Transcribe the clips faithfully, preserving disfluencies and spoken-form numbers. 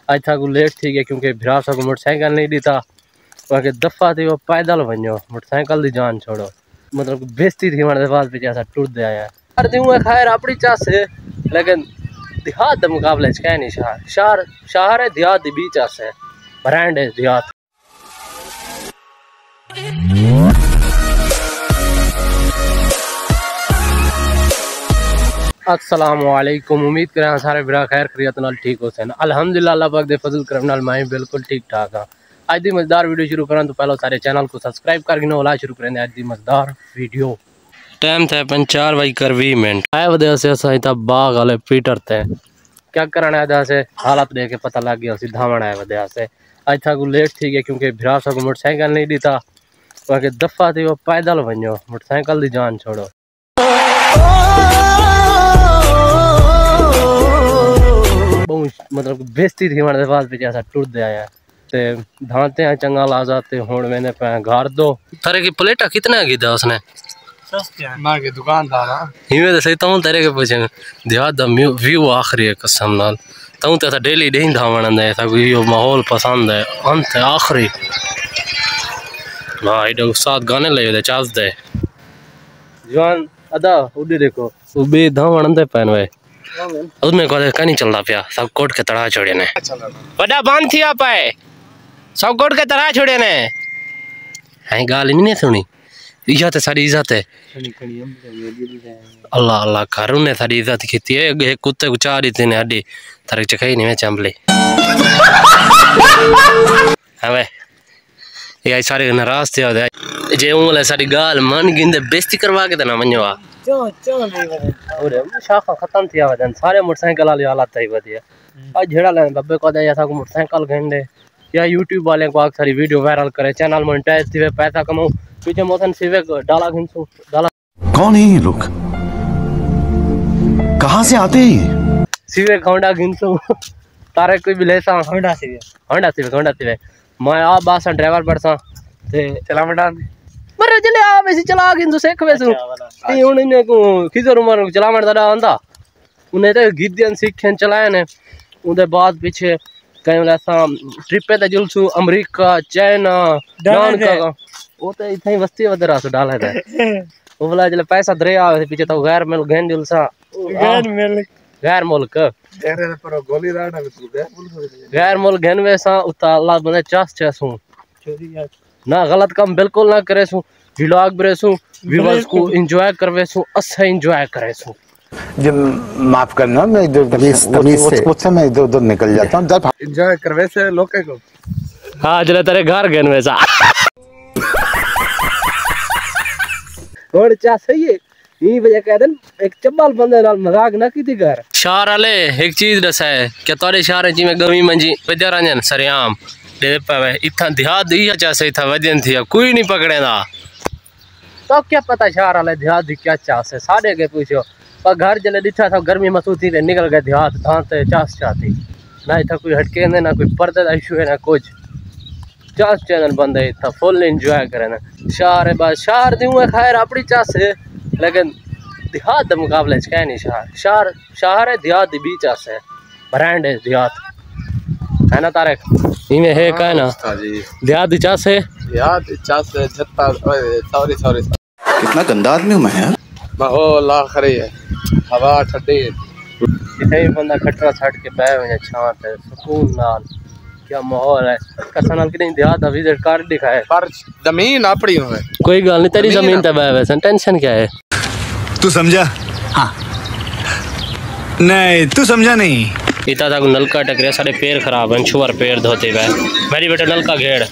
आज था लेट थी गया क्योंकि भरा सा मोटरसाइकिल नहीं दी था वहाँ दफ़ा थी वो पैदल वनो मोटरसाइकिल की जान छोड़ो मतलब बेइज्जती थी हमारे पास पीछे ऐसा टूट दे आया कर दूँ खैर अपनी चास है लेकिन देहात के मुकाबले कह नहीं शहर शहर शहर है देहात की बीच चास है ब्रांड है देहात। अस्सलाम वालेकुम, उम्मीद करें सारे बिरा खैर खरीत नाल ठीक हो सन। अल्हम्दुलिल्लाह अल्लाह पाक दे फजल करम नाल मैं बिल्कुल ठीक ठाक हाँ। आज दी मजेदार वीडियो शुरू करें तो पहले सारे चैनल को सब्सक्राइब करके ना शुरू करें आज दी मजेदार वीडियो। टाइम था पन चार बज कर बीस मिनट आए वजह से असा इतना बाग वाले पीटर थे क्या करना है से हालत देख के पता लग गया धावण आए वजह से आज था लेट थी गया क्योंकि भरा सा मोटरसाइकिल नहीं दी था वहाँ दफ़ा थी वो पैदल वनो मोटरसाइकिल की जान छोड़ो। मतलब बेइज्जती थी हमारे पास पीछे ऐसा टूट दे आया ते धानते हैं चंगा ला जाते होड़ मैंने पे घर दो तेरे की प्लेटा कितना की था उसने ना के दुकानदार हिमे तो सही तू तेरे के पूछे देहात दा व्यू आखिरी है कसम नाल तू तो डेली नहीं धावण दे ऐसा कोई माहौल पसंद है अंत है आखिरी वाह इधर साथ गाने लगे दे चास दे जवान अदा उड़ी देखो वो बे धावण दे पैन वे उसमें को कहीं चलता पिया सब कोट के तड़ा छोड़े ने बड़ा बांध थी आप आए सब कोट के तड़ा छोड़े ने है गाल नहीं सुनी इज्जत है सारी इज्जत है अल्लाह अल्लाह करू ने सारी इज्जत की है कुत्ते को चार ही ने हड्डी थारे चखाई नहीं मैं चंबले हवे ये सारे नाराज थे जे उंगले सारी गाल मन गिंदे बेइज्जती करवा के ना मन्यो चो चो नहीं बने और शाखा खत्म थी वजन सारे मोटरसाइकिल वाले हालत है वदिया आज झेड़ा ले बब्बे को दे ऐसा को मोटरसाइकिल गेंदे या यूट्यूब वाले को आग सारी वीडियो वायरल करे चैनल मोनेटाइज थी पैसा कमाऊं पीछे मोहन सिवे डाला घिंसू डाला कौन है ये लोग कहां से आते हैं सिवे होंडा घिंसू तारे कोई भी लेसा होंडा सिवे होंडा सिवे होंडा सिवे मैं आ बासा ड्राइवर पड़सा ते चला मंडा मर चले आ वैसे चला घिंसू सेख वैसू ती हुन इने को किजर उमर चला मंडा दा आंदा उन्हें तो गिद्दियन सीखन चलाए ने उदे बाद पीछे कहीं ऐसा ट्रिप पे जुलसू अमेरिका चाइना डान का वो तो इतना ही वस्ती वदरा से डाला था वो बोला जले पैसा दरे आवे पीछे तो गैर मिल गैन जुलसा गैर मिल गैर मुल्क गैर पर गोली राडा गैर मुल्क गैन वैसा उता अल्लाह बने चास चासू ना गलत काम बिल्कुल ना करे सू व्लॉग बरेसू व्यूअर्स को एंजॉय करवे सू अच्छा एंजॉय करे सू जब माफ करना मैं इधर उससे मैं इधर उधर निकल जाता हूँ जब एंजॉय करवे से लोके को हाँ जले तेरे घर गन वैसा और चा सही है ये वजह कह देन एक चब्बल बंदे नाल मजाक ना कीती कर शहर वाले एक चीज दस है कि तोरे शहर जी में गमी मंजी वजरंजन सरियाम दे पावे इथा देहात दिया चासे था वजन थी कोई नहीं पकड़ेगा तो क्या पता शहर वाले देहात दी क्या चास है साढ़े के पूछो पर घर जले दिखा था गर्मी महसूस थी निकल गए देहात धांते चास चाहती ना इतना कोई हटके ने ना कोई पर्दे का इशू है ना कुछ चास चैनल बंद है इतना फुल एंजॉय करे ना शहर है बस शहर दूँ खैर अपनी चास है लेकिन देहात के मुकाबले कह नहीं शहर शहर शहर है देहात की बीच चास है ब्रांड है देहात है ना तारक इन्हें है क्या ना देहात की चास है देहात चास है जत्ता सॉरी सॉरी कितना गंदा आदमी हूँ मैं यार माहौल आखिरी है हवा ठंडी इतने बंदा खटरा छट के बह हुए छांत है सुकून नाल क्या माहौल है कसम नाल कि नहीं देहात विजिट कार्ड दिखाए पर जमीन अपनी है कोई गल नहीं तेरी जमीन ते बह वैसे टेंशन क्या है तू समझा हाँ नहीं तू समझा नहीं इतना तक नलका टकरे सारे पैर खराब हैं छुअर पैर धोते हुए मेरी बेटा नलका घेड़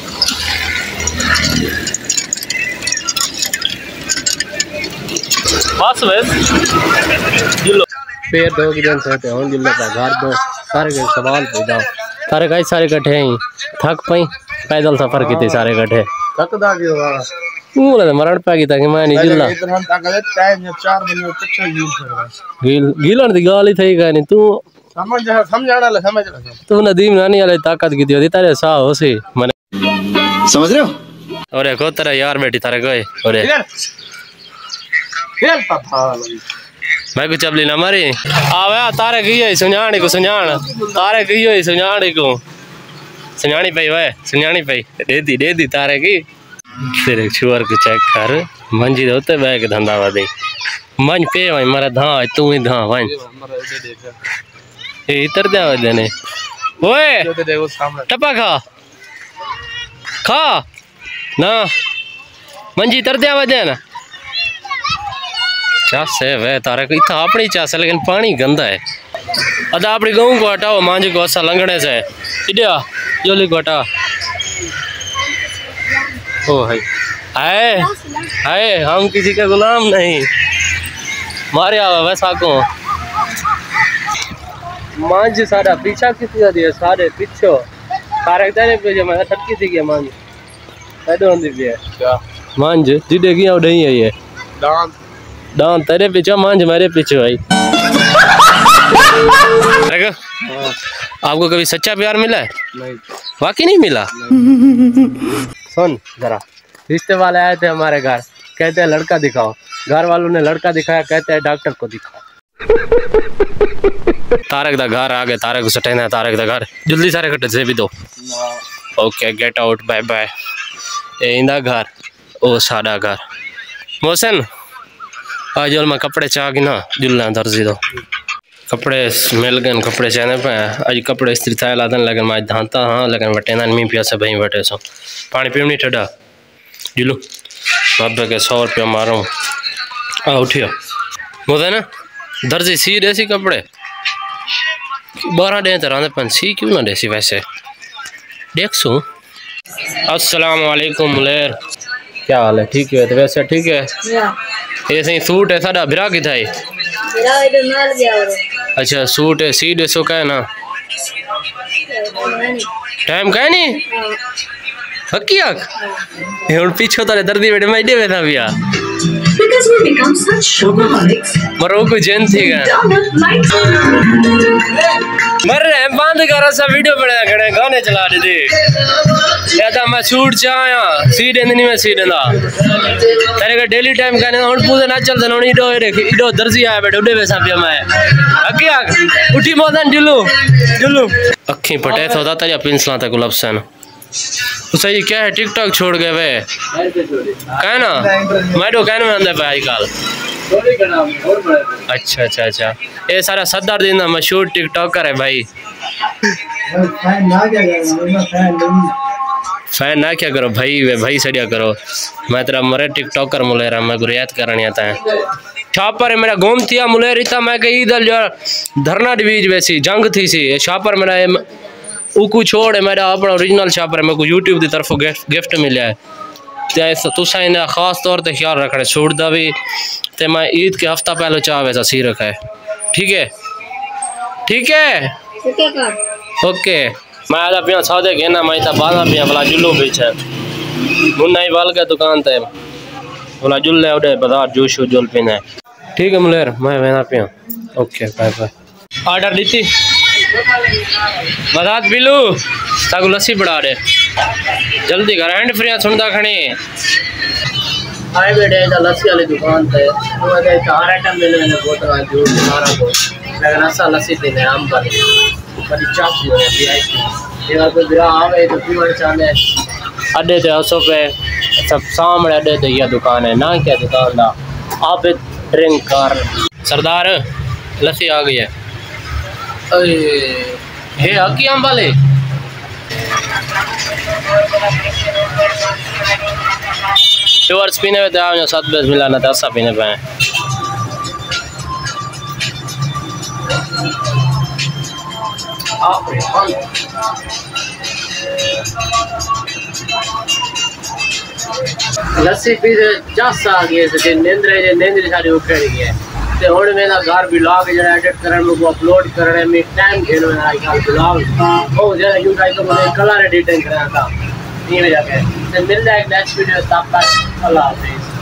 बस बस जिलो पैर दो की दिन से हों जिलो का घर दो सारे के सवाल पैदा सारे कई सारे इकट्ठे ही थक पई पैदल सफर की सारे इकट्ठे थकदा क्यों मुंह मरण पै गई कि मैं नहीं जिला इतना तक टाइम चार बजे किथे यूज करवा गिल गिलन दी गाल ही थई का नहीं तू समझ समझाना ले समझ ले तू नदीम नानी वाले ताकत की दी तेरे सा होसी मने समझ रहे हो और एक तेरा यार बेटी तारे गए और खेल पापा मैं को चबली ना मारी आवे तारे की है सुनाने को सुनान तारे की है सुनाने को सुनानी पई वे सुनानी पई दे दी दे दी तारे की फिर शुअर को चेक कर मंजी होते बैग धंधा वादे मन पे भाई मारा धा तू ही धा भाई ए इतर दे वादे ने ओए टपा खा खा ना मंजी तर दे वादे ना चास है वे तारे को इतना अपनी चास है लेकिन पानी गंदा है अदा अपनी गाँव को हटाओ मांझ को ऐसा लंगड़े से इडिया जोली को हटा ओ है हाय हाय हम किसी का गुलाम नहीं मारे आवा वैसा को मांझ सारा पीछा किसी दिया सारे पीछो तारे तेरे पे मैं ठटकी थी क्या मांझ ऐडो अंदर भी है क्या मांझ जिडे की और नहीं है ये डांस डांस तेरे पीछे मांझ मेरे पीछे भाई देखो आपको कभी सच्चा प्यार मिला है नहीं वाकई नहीं मिला सुन जरा रिश्ते वाले आए थे हमारे घर कहते हैं लड़का दिखाओ घर वालों ने लड़का दिखाया कहते हैं डॉक्टर को दिखाओ तारक दा घर आ गए तारक को सटेना है तारक दा घर जल्दी सारे कटे से भी दो okay get out bye bye ए इंदा घर ओ सादा घर मोहसिन आज मैं कपड़े चाह की ना जुल्ला दर्जी दो कपड़े मिल गए कपड़े चाहने पे आज कपड़े इस्त्री था लादन लेकिन मैं धानता हाँ लेकिन बटे ना मी पिया से भाई बटे सो पानी पीव नहीं ठंडा जुलू बाबे के सौ रुपया मारूँ आ उठियो बोलते ना दर्जी सी देसी कपड़े बारह दे तो रांधे पन सी क्यों ना देसी वैसे देख सू अस्सलाम वालेकुम मुलेर क्या हाल है ठीक है तो वैसे ठीक है ये सही सूट है साड़ा बिरा की थाई अच्छा सूट है सी दे सो का है ना टाइम का है नहीं हकी आख ये उन पीछे तारे दर्दी बेटे मैं दे बैठा भैया मरो को जेन थी का मर रहे बंद करो सब वीडियो बना खड़े गाने चला दे दे या तो मैं शूट चाया सी देंदी नहीं मैं सी देंदा तेरे का डेली टाइम का ना हुन पूरे ना चलदे हुन इडो इडो दर्जी आया बैठो उडे वैसा पिया मैं हकी आख उठी मोदन जुलू जुलू अखी पटे तो दा तेरा पिंसला तक लपसन तो सही क्या है टिकटॉक छोड़ गए वे क्या ना मैं तो कहने में अंदर पे आई काल अच्छा अच्छा अच्छा ये सारा सदर दिन मशहूर टिकटॉकर है भाई फैन ना क्या करो भाई वे भाई सड़िया करो मैं तेरा मरे टिकटॉकर मुलेरा मैं गुरियात करनी आता है छापर मेरा घूम थिया मुलेर इतना मैं कही दल जो धरना डिवीज वैसी जंग थी सी छापर मेरा उकू छोड़ मेरा अपना ओरिजिनल छापर मेरे को यूट्यूब की तरफ गिफ्ट मिला है तुसा इन्हें खास तौर पर ख्याल रखना छोड़ दा भी तो मैं ईद के हफ्ता पहले चाह वैसा सी रखा है ठीक है ठीक है ओके मैं आधा पिया सौदे के ना मैं बाधा पिया भला जुल्लू पीछे मुन्ना ही बाल के दुकान ते भला जुल्ले उड़े बाजार जूस जुल पीना ठीक है मुलेर मैं वेना पिया ओके बाय बाय ऑर्डर दी बता बिलू ताकू लस्सी बढ़ा दे जल्दी कर हैंड फ्री सुनता खणी आए बेटे इधर लस्सी वाली दुकान पे तो इधर चार आइटम मिले ने बोतल जूस सारा कुछ लेकिन ऐसा लस्सी पीने आम पर बड़ी चाप हो है वीआईपी ये कोई बिरा आवे तो पीवन चाहते अड्डे ते असो पे सब सामने अड्डे ते ये दुकान है ना क्या दुकान दा आप ड्रिंक कर सरदार लस्सी आ गई है हे हकी हम वाले टूवर्स पीने में तो आओ सात बज मिलाना था ऐसा पीने पे लस्सी पी जस आ गई है नींद्रे नींद्री सारी उखड़ गई है ते हुन मेरा घर ब्लॉग जरा एडिट करने में को अपलोड करने में टाइम घेनो है आई काल ब्लॉग ओ जरा यू गाइस को मैंने कलर एडिटिंग कराया था ये वजह से मिलता है नेक्स्ट वीडियो तब तक अल्लाह हाफिज़।